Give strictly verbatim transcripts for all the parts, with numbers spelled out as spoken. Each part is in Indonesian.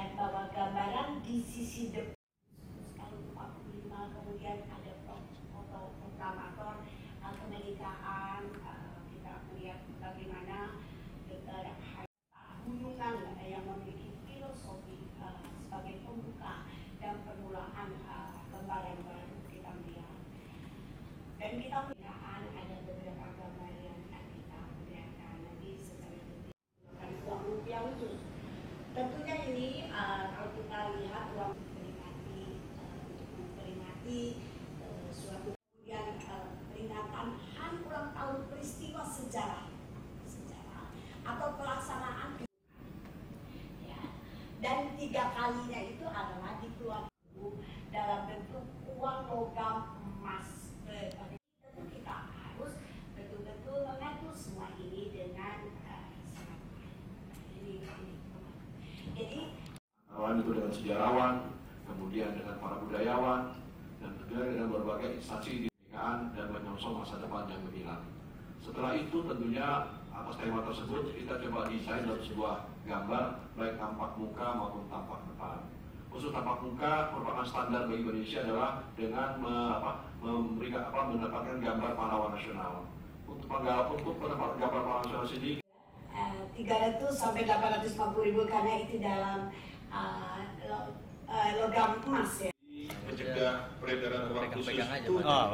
dan bawa gambaran di sisi depan. Tahun empat puluh lima kemudian ada foto proklamator uh, kemerdekaan. Uh, kita melihat bagaimana negara Huyungan yang memiliki filosofi uh, sebagai pembuka dan permulaan uh, gambaran baru kita melihat. Dan kita melihat ada beberapa gambar yang kita perlihatkan nanti secara detail. Uang rupiah khusus. Tentunya ini uh, kalau kita lihat uang memperingati uh, untuk memperingati uh, suatu kemudian uh, peringatan hari ulang tahun peristiwa sejarah sejarah atau pelaksanaan ya. Dan tiga kalinya itu adalah dikeluarkan dalam bentuk uang logam emas. Tentu kita harus betul-betul mengatur semua ini dengan uh, sangat baik. Ini, ini jadi awalnya itu dengan sejarawan, kemudian dengan para budayawan, dan juga dengan berbagai instansi pendidikan dan menyongsong masa depan yang gemilang. Setelah itu tentunya atas tema tersebut kita coba desain dalam sebuah gambar baik tampak muka maupun tampak depan. Khusus tampak muka merupakan standar bagi Indonesia adalah dengan me, apa, memberikan apa mendapatkan gambar pahlawan nasional. Untuk penggal untuk pendapat gambar pahlawan nasional sendiri tiga ratus sampai delapan ratus lima puluh ribu karena itu dalam uh, logam emas ya. Mencegah peredaran uang khusus itu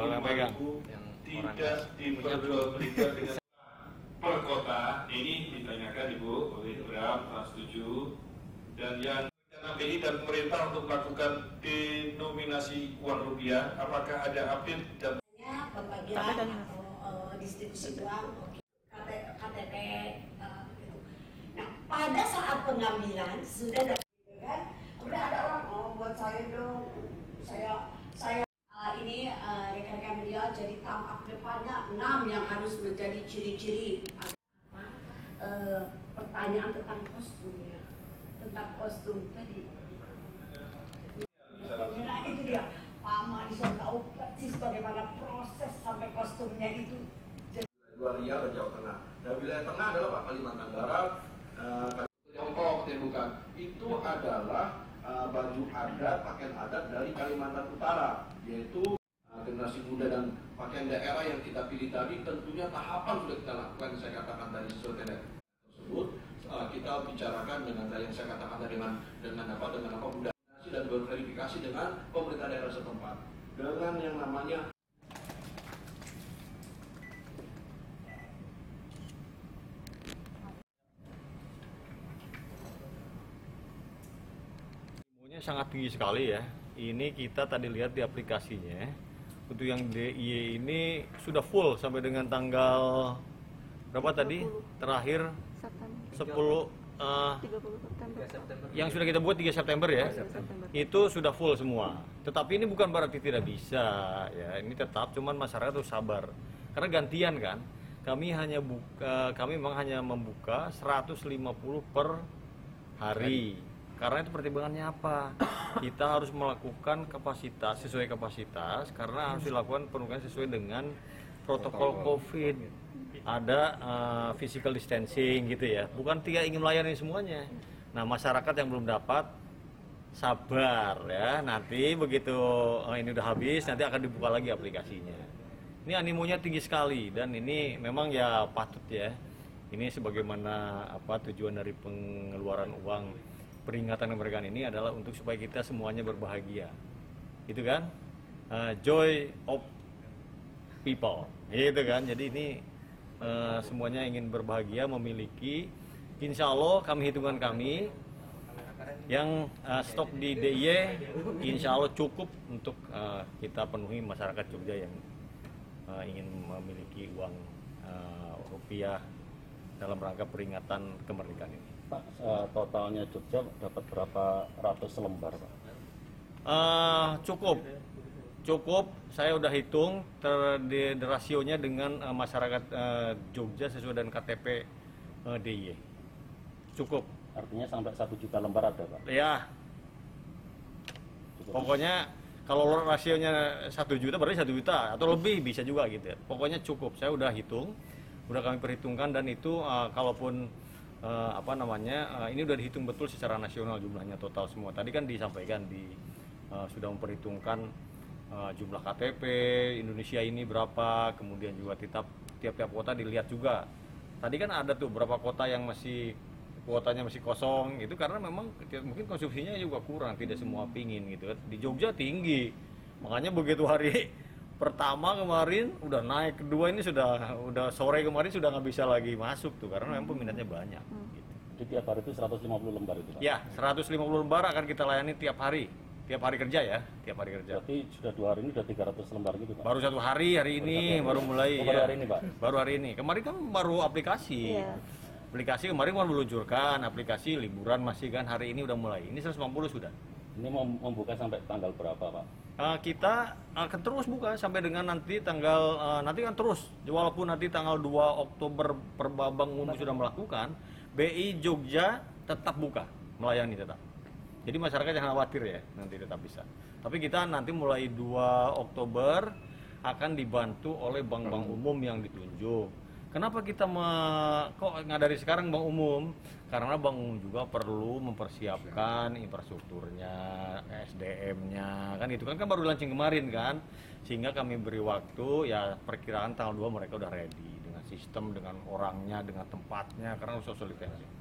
tidak diperjualbelikan dengan per kota. Ini ditanyakan Ibu oleh Bram Trans tujuh dan yang B I dan pemerintah untuk melakukan denominasi uang rupiah, apakah ada update dan pembagian atau uh, distribusi uang K T P uh, gitu. Nah pada saat pengambilan sudah ada kan, udah ada orang oh buat saya dong, saya saya uh, ini uh, rekan-rekan beliau jadi tampak depannya enam yang harus menjadi ciri-ciri apa uh, pertanyaan tentang kostumnya. Tentang kostum tadi. Nah itu dia, Pak Madison tahu persis bagaimana proses sampai kostumnya itu. Dua Riau dan Jawa Tengah. Dan wilayah tengah adalah Pak Kalimantan Barat, uh, Tiongkok, bukan. Itu adalah uh, baju adat, pakaian adat dari Kalimantan Utara, yaitu uh, generasi muda dan pakaian daerah yang kita pilih tadi. Tentunya tahapan sudah kita lakukan, saya katakan tadi sesuai tersebut. Uh, kita bicarakan dengan yang saya katakan dengan dengan apa dengan apa budaya dan berverifikasi dengan pemerintah daerah setempat dengan yang namanya ilmunya sangat tinggi sekali ya. Ini kita tadi lihat di aplikasinya. Untuk yang D I Y ini sudah full sampai dengan tanggal berapa tadi? Terakhir sepuluh uh, yang sudah kita buat tiga September ya. Itu sudah full semua. Tetapi ini bukan berarti tidak bisa ya. Ini tetap cuman masyarakat harus sabar. Karena gantian kan. Kami hanya buka kami memang hanya membuka seratus lima puluh per hari. Karena itu pertimbangannya apa? Kita harus melakukan kapasitas sesuai kapasitas karena harus dilakukan penukaran sesuai dengan protokol Covid. Ada uh, physical distancing gitu ya, bukan tidak ingin melayani semuanya. Nah masyarakat yang belum dapat sabar ya, nanti begitu uh, ini udah habis nanti akan dibuka lagi aplikasinya. Ini animonya tinggi sekali dan ini memang ya patut ya. Ini sebagaimana apa tujuan dari pengeluaran uang peringatan kemerdekaan ini adalah untuk supaya kita semuanya berbahagia, gitu kan? Uh, joy of people, gitu kan? Jadi ini Uh, semuanya ingin berbahagia, memiliki, insya Allah kami hitungan kami yang uh, stok di D I Y insya Allah cukup untuk uh, kita penuhi masyarakat Jogja yang uh, ingin memiliki uang uh, rupiah dalam rangka peringatan kemerdekaan ini. Pak, uh, totalnya Jogja dapat berapa ratus lembar Pak? Uh, cukup. Cukup, saya udah hitung ter, di, di rasionya dengan uh, masyarakat uh, Jogja sesuai dengan K T P uh, D I Y. Cukup. Artinya sampai satu juta lembar ada Pak? Ya. Cukup. Pokoknya kalau rasionya satu juta berarti satu juta atau lebih bisa juga gitu ya. Pokoknya cukup, saya udah hitung, udah kami perhitungkan dan itu uh, kalaupun eh, apa namanya eh, ini udah dihitung betul secara nasional jumlahnya total semua. Tadi kan disampaikan di eh, sudah memperhitungkan eh, jumlah K T P Indonesia ini berapa, kemudian juga tiap tiap-tiap kota dilihat juga. Tadi kan ada tuh beberapa kota yang masih kuotanya masih kosong, itu karena memang mungkin konsumsinya juga kurang, tidak semua pingin gitu kan. Di Jogja tinggi, makanya begitu hari pertama kemarin udah naik, kedua ini sudah udah sore kemarin sudah nggak bisa lagi masuk tuh karena memang peminatnya banyak. Gitu. Jadi tiap hari itu seratus lima puluh lembar itu Pak? Ya, seratus lima puluh lembar akan kita layani tiap hari. Tiap hari kerja ya, tiap hari kerja. Berarti sudah dua hari ini sudah tiga ratus lembar gitu Pak? Baru satu hari hari ini, baru mulai Oh, baru ya. hari ini, Pak? Baru hari ini. Kemarin kan baru aplikasi. Iya. Aplikasi kemarin kan meluncurkan, aplikasi liburan masih kan, hari ini udah mulai. Ini seratus lima puluh sudah. Ini mau membuka sampai tanggal berapa Pak? Uh, kita akan terus buka sampai dengan nanti tanggal uh, nanti kan terus, walaupun nanti tanggal dua Oktober Perbabang Umum sudah melakukan, B I Jogja tetap buka, melayani tetap. Jadi masyarakat jangan khawatir ya, nanti tetap bisa. Tapi kita nanti mulai dua Oktober akan dibantu oleh bank-bank umum yang ditunjuk. Kenapa kita me, kok nggak dari sekarang bank umum? Karena bank umum juga perlu mempersiapkan infrastrukturnya, S D M-nya, kan itu kan kan baru launching kemarin kan, sehingga kami beri waktu ya perkiraan tanggal dua mereka udah ready dengan sistem, dengan orangnya, dengan tempatnya, karena harus social distancing.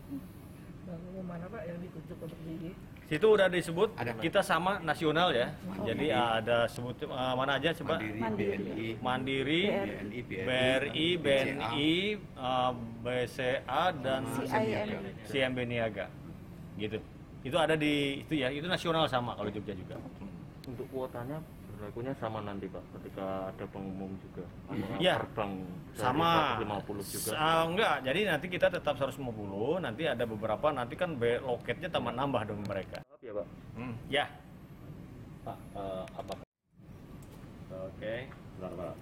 Bank umum mana Pak yang ditunjuk untuk di Situ udah disebut Ada, Pak. kita sama nasional ya. Jadi ada sebut uh, mana aja coba? Mandiri, Mandiri, B N I, B R I, B N I, uh, B C A dan C I M. C M B Niaga. Gitu. Itu ada di itu ya, itu nasional sama kalau Jogja juga. Untuk kuotanya berlakunya sama nanti Pak, ketika ada pengumum juga. Iya. Per bank dari Sama seratus lima puluh juga. Ah, enggak, jadi nanti kita tetap seratus lima puluh, nanti ada beberapa nanti kan be- loketnya tambah nambah dong mereka. Maaf ya Pak. Hmm, ya. Pak, eh, apa? Oke. Bentar Pak.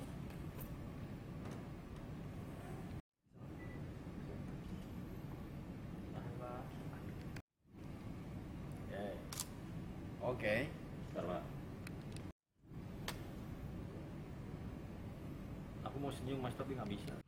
Oke. Bentar Pak. Aku mau senyum Mas tapi nggak bisa.